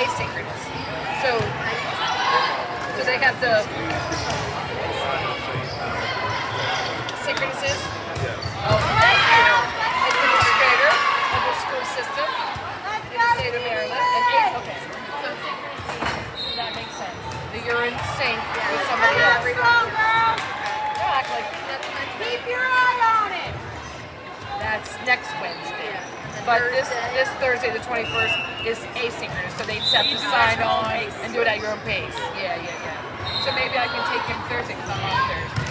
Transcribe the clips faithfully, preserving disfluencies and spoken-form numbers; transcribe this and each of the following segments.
asynchronous. So, so they have the synchronous. Oh, thank you. Administrator of the school system in the state of Maryland. And eight, okay. So synchronous, that makes sense. That you're in sync with somebody else. Yeah, act like keep your eye on it. That's next Wednesday. But this this Thursday, the twenty-first, is asynchronous, so they just have to sign on and do it at your own pace. Yeah, yeah, yeah. So maybe I can take him Thursday because I'm on Thursday.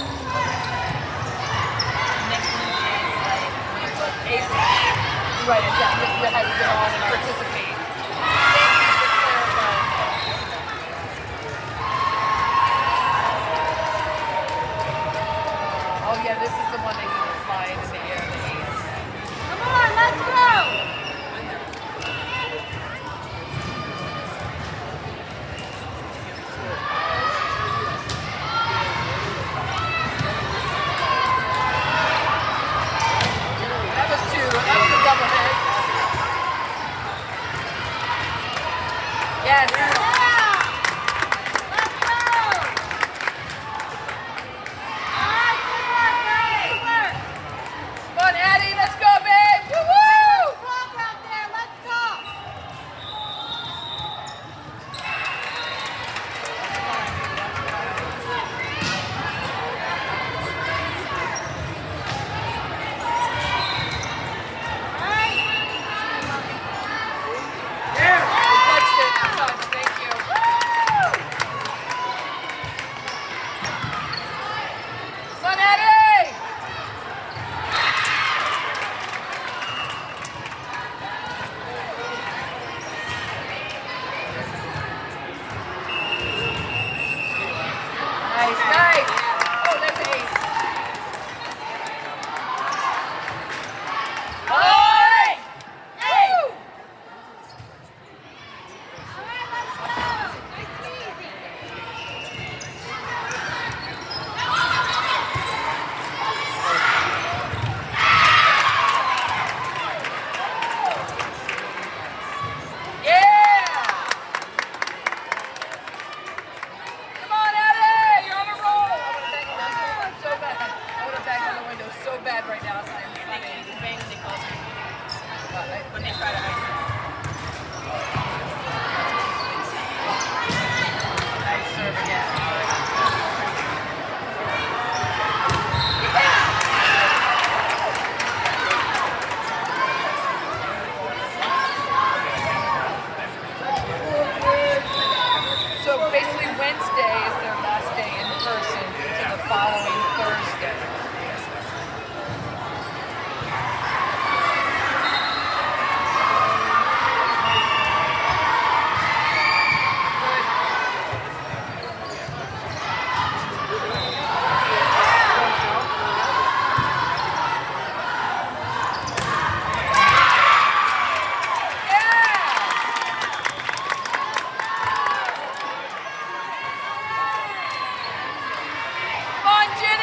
Next Wednesday is like asynchronous. Right, exactly. You have to get on and participate. Thank you for clarifying that. Oh yeah, this is the one they can fly into the air. The ace. Come on, let's go! That was two. That was a double hit. Yes. Yeah! Let's go! All right, good work, girls, good work! Come on, Addie, let's go, babe! Woo-woo! Talk out there, let's talk! Touched it. Touched. Thank you. Come on, Addie! Nice, nice. Oh, that's an ace. Oh! Woo! All right, let's go! Nice and easy! Yeah! Come on, Addie! You're on a roll! I want to bang on the window so bad. I want to bang on the window so bad right now. It's not funny. Bang when they call it. When they try to ice us. Nice serve again. So basically Wednesday is their last day in person until the following Thursday. Come on, Ginny!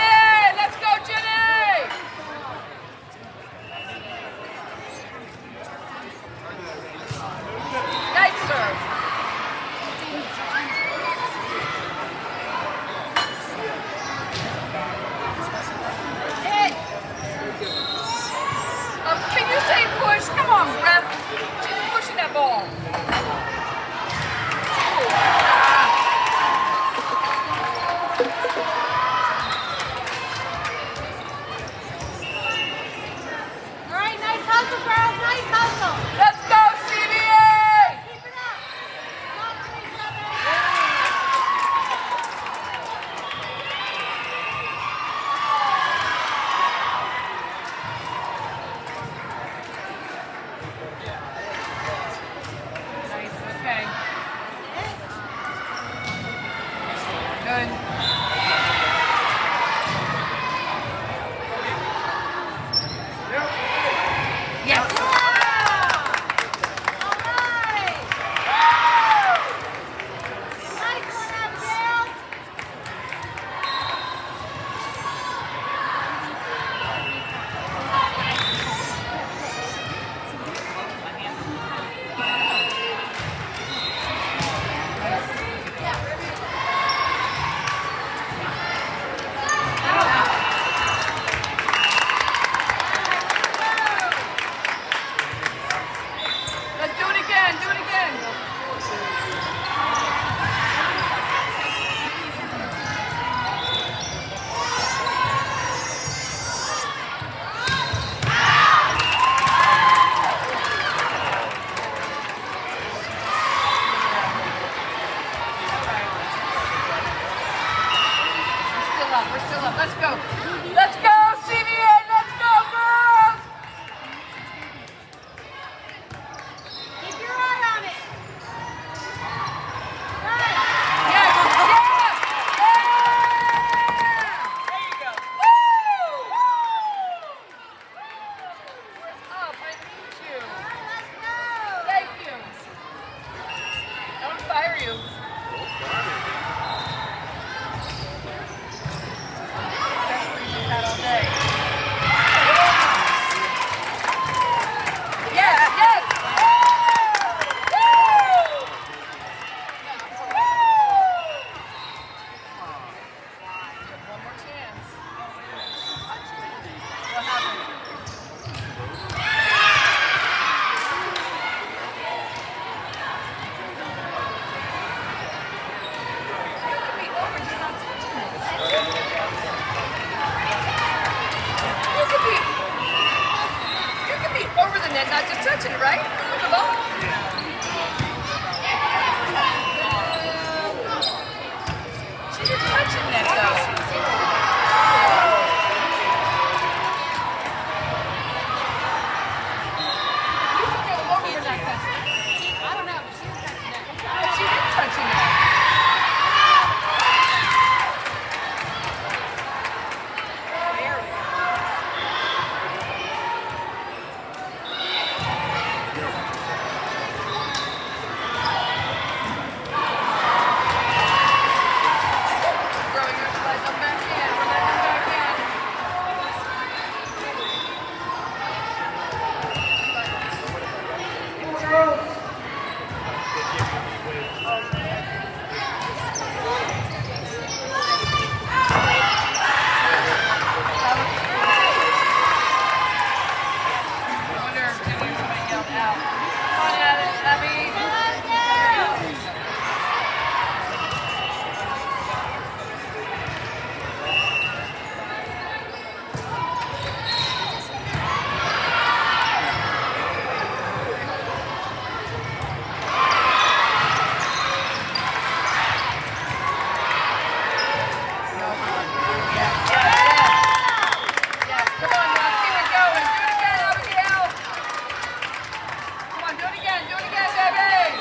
let's go. Let's go, C B A. Let's go, girls. Keep your eye on it. Right. Yes, yes, yeah. There you go. Woo! What's up? I need you. Let's go. Thank you. I want to fire you. Best thing we've had all day. Yes, yes. Woo! One more chance. What happened? You can be over, just not touching it. You can be, you can be over the net, not just touching it, right? With the ball. She's just touching that though. You can go over but not touching it. I don't know. She was touching that. No, she is touching that. There we go. Throwing your flag up back in. We're letting them back in. I wonder if somebody yelled out. Come on, Abby. Abby. Yes, yes, yes. Yes, come on now, keep it going. Do it again, Abigail. Come on, do it again, do it again, baby.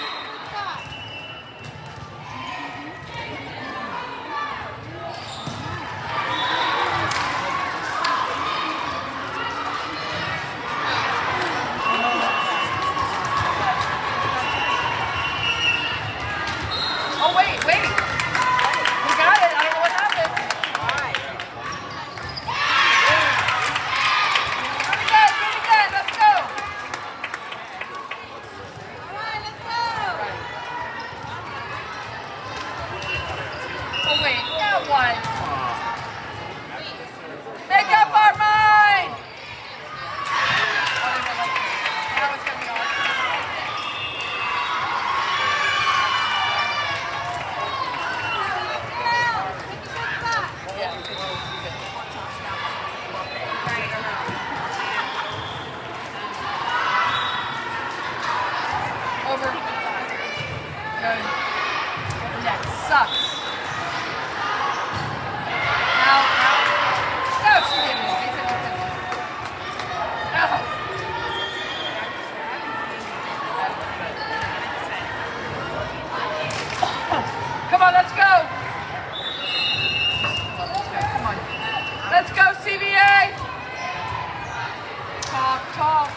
Oh, wait, wait. We got it. I don't know what happened. Do it again, do it again. Let's go. All right, let's go. Oh, wait, that one. Make up our mind. Oh, they went like this. Now it's going to be ours. Yeah. Over. Good. That sucks. Now, now. No, she didn't. They said you couldn't. No. Come on, let's go. Let's go. Come on. Let's go, C B A. Talk, talk.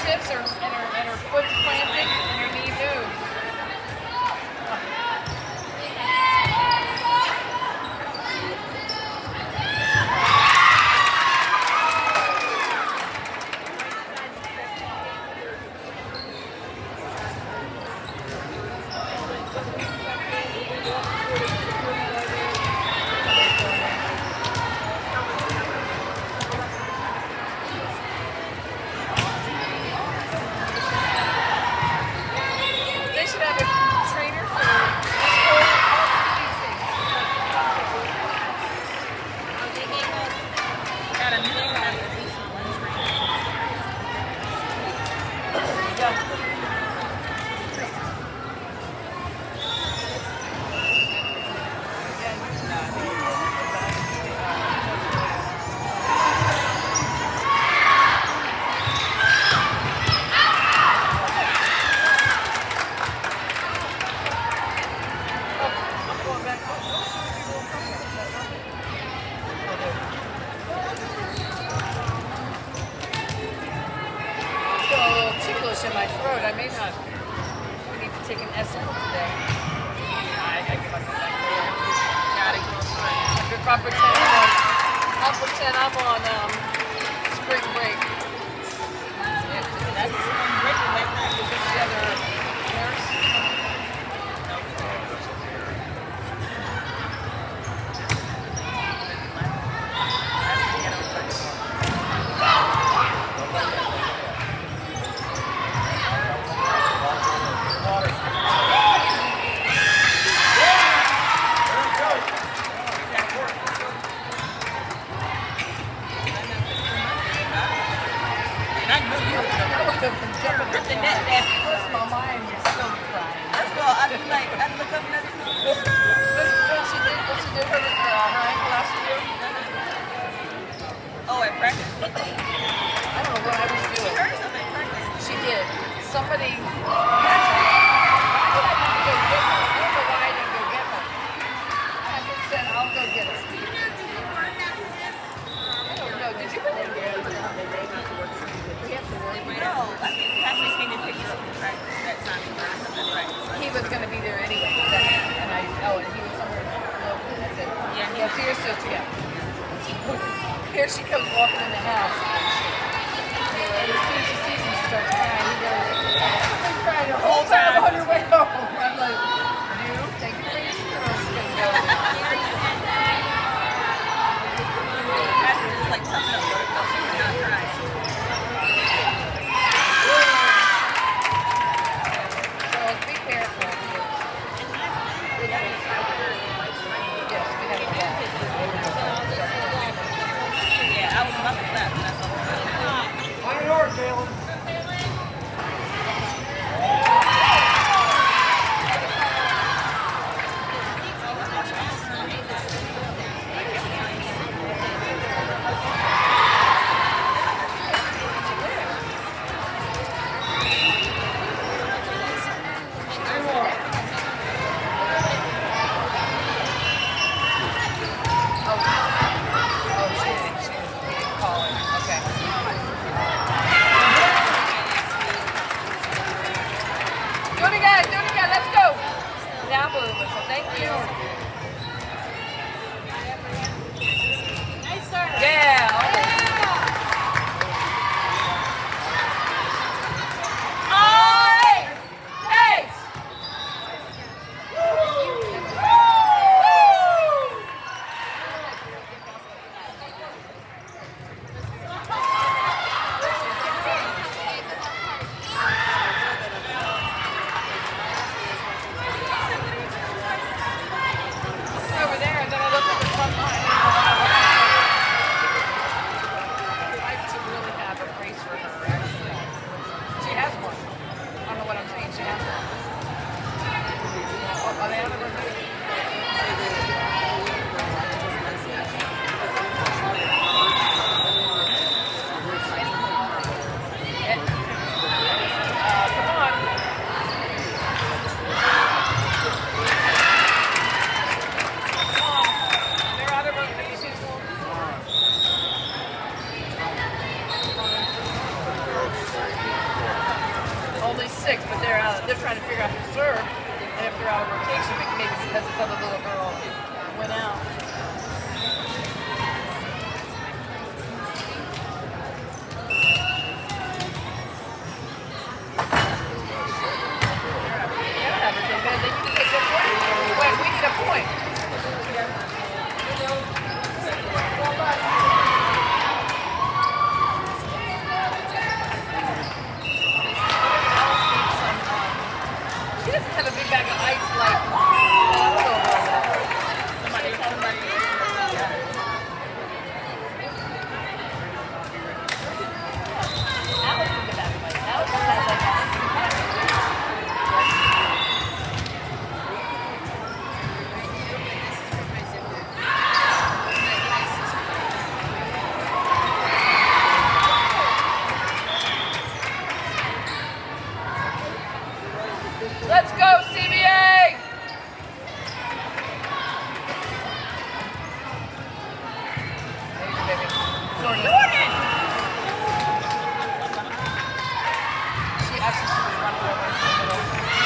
shifts her, and her, and her foot's planted and her knee moves. They should have a trainer for all these things. Got a million at least one trainer. Yeah. In my throat, I may not. We need to take an Escal today. I, I give up on that. Gotta go for it. I'll pretend I'm on, I'll pretend I'm on um, spring break. Yeah, That's the spring break like that. is this the other nurse? The net there. My mind is still crying. That's well, I'd be like, I'd look up and I'd be like, What she did, what she did her, uh, her ankle last year? oh, at practice? I don't know what I was doing. Hurt something at practice. She did. Somebody. Why did I not go get her? I don't know why I didn't go get her. I just said I'll go get her. I don't know. Did you really get her? We have to worry. No, I think Patrick came and picked us up from practice that time. So we're something at practice. He was going to be there anyway. And I, oh, and he was somewhere local. And I said, Yeah, he yeah, so you're still, yeah. Here she comes walking in the house. And as soon as she sees me, she starts crying. He goes, I've been crying the whole time on your way home. I'm like, you, thank you for your story. Patrick was like, toughen up, buttercup. She was not crying. So be careful. Yes, we have to walk. Yeah, I was about to clap, but that's all. On your door, Caleb. Only six, but they're out. They're trying to figure out who served, and if they're out of rotation, maybe because this other little girl went out. They're averaging, but they need to take their point. Wait, we need a point. She doesn't have a big bag of ice like Somebody, somebody. Alex is a bag of ice. Alex has like a Let's go, C B A! There you go, baby. Jordan! She actually should be running over into the middle.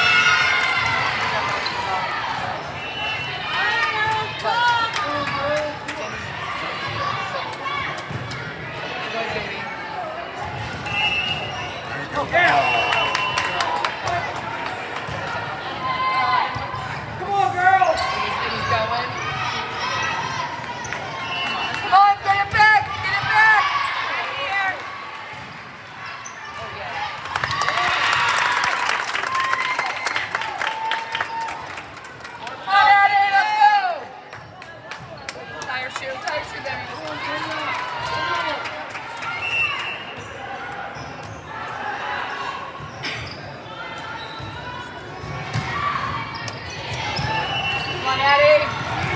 Go, baby. Oh, yeah. Come on, girl. It is going. Come on, get it back! Get it back! Right here! Oh, yeah. Come on, Addie, let's go! Tie your shoe, tie your shoe, baby. Come on, Addie.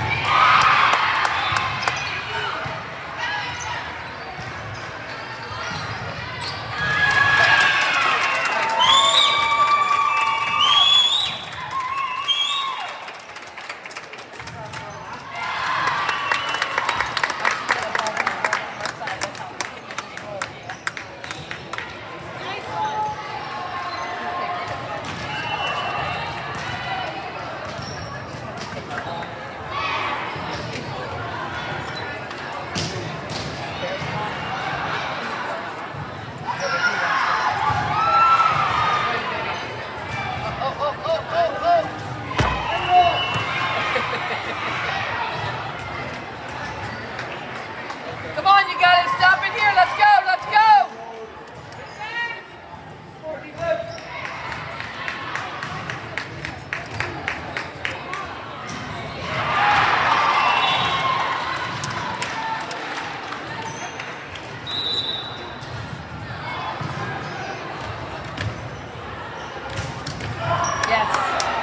Oh, oh, oh, oh, oh. Come on, you got it. Stop it here. Let's go. Let's go. Yes.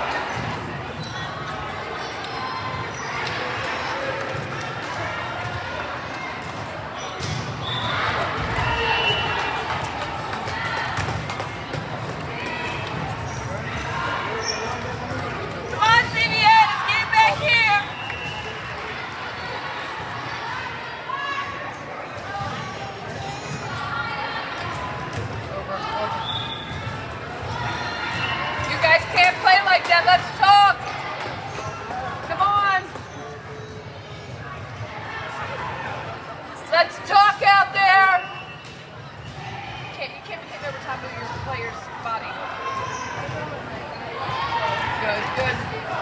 Come on, C B A, let's get it back here. You guys can't play like that. Let's talk. Come on. Let's talk out there. You can't, you can't be hitting over top of your player's body. Good, good.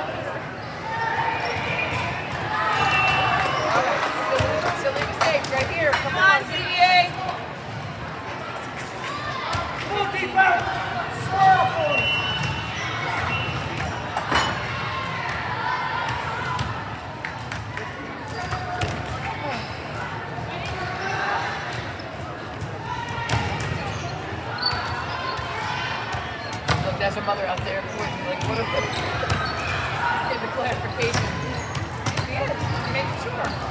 Silly, silly mistake right here. Come on, C B A. Come on, defense. Swirl for it. Look, there's a mother out there pointing, like, what if give the clarification? Yeah, make sure.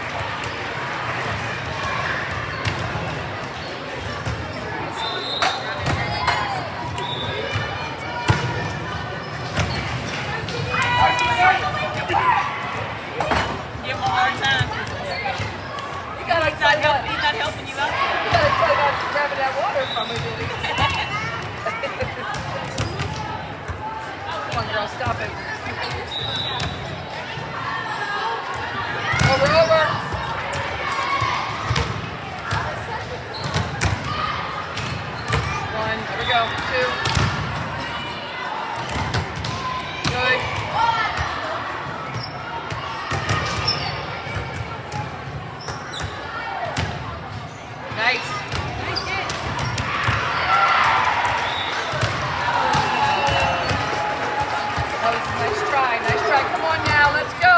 What? Over, over. One, there we go. Two. Good. Nice. Nice hit. That was a nice try. Nice try. Come on now. Let's go.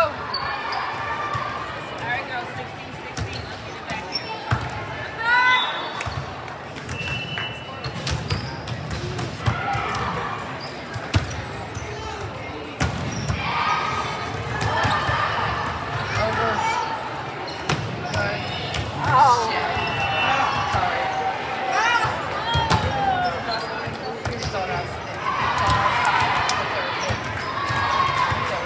All right, girls. sixteen, sixteen. Let's get it back here. Over. Good. Oh. Shit. Sorry. We just don't have- it's on our side, the third hit. So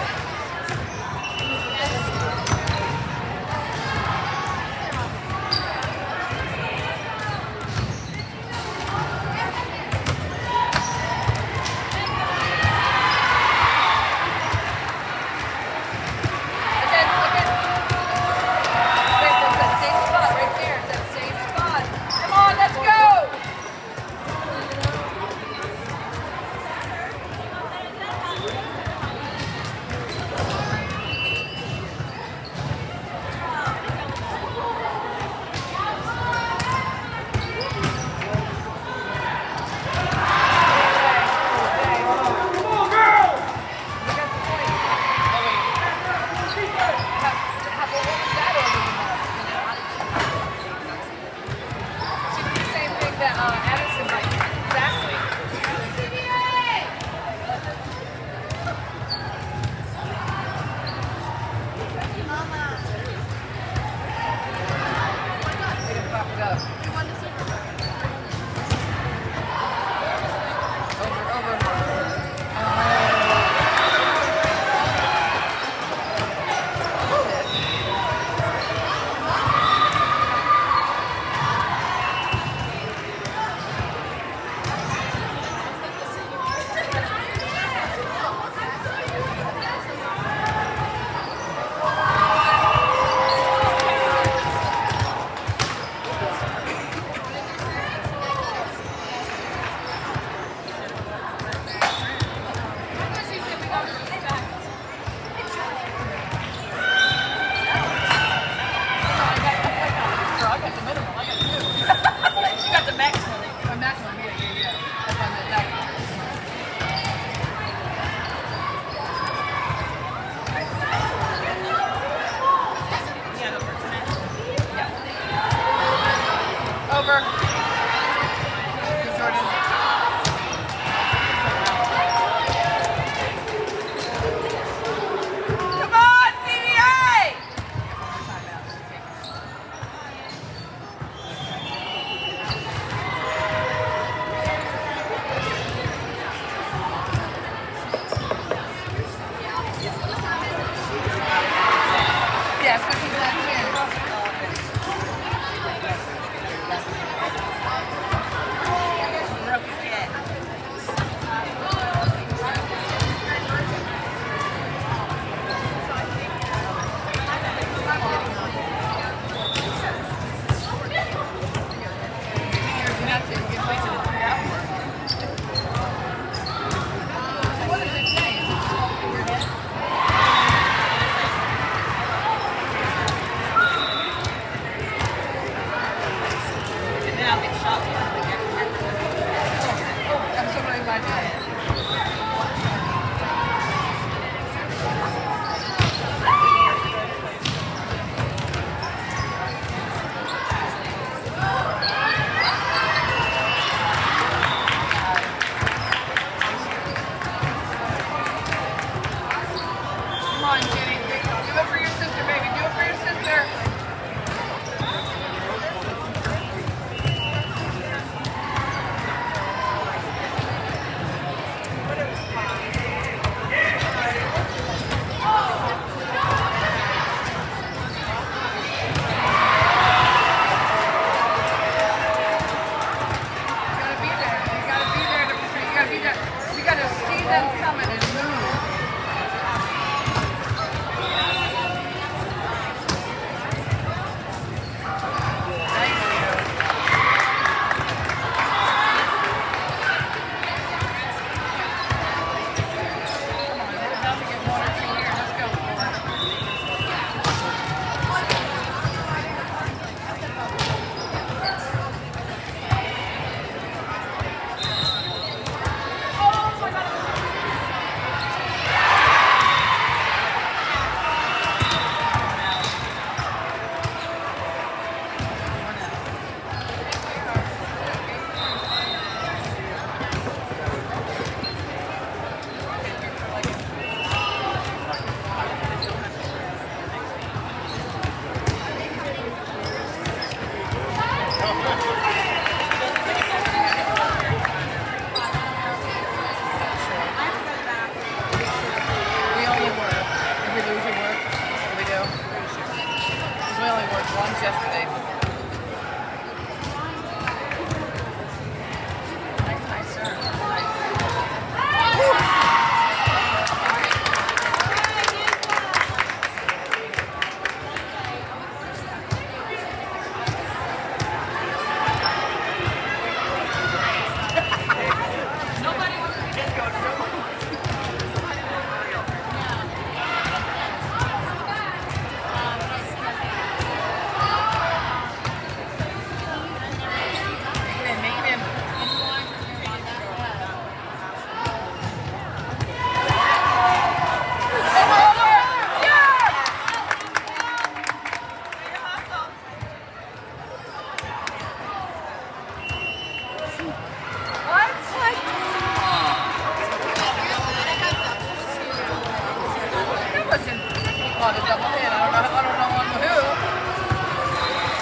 Again, again. Wait, there's that same spot right there. That same spot. Come on, let's go! Come on, girls! We got the point. Oh, wait. How, how, what was that over the ball? She did the same thing that uh, Addison might. Exactly. Way to pop it up. Over, over. I got the minimum. I got two. You got the maximum. My maximum, yeah, yeah, yeah. That's on the neck. Yeah, the person that- Yeah. Over. Good, Jordan. Come on, C B A! Yeah, it's because he's not chance. Rookie cat. You're not to get way to the three hour. What does it say? Is it twelve in your head? And then I'll get shot.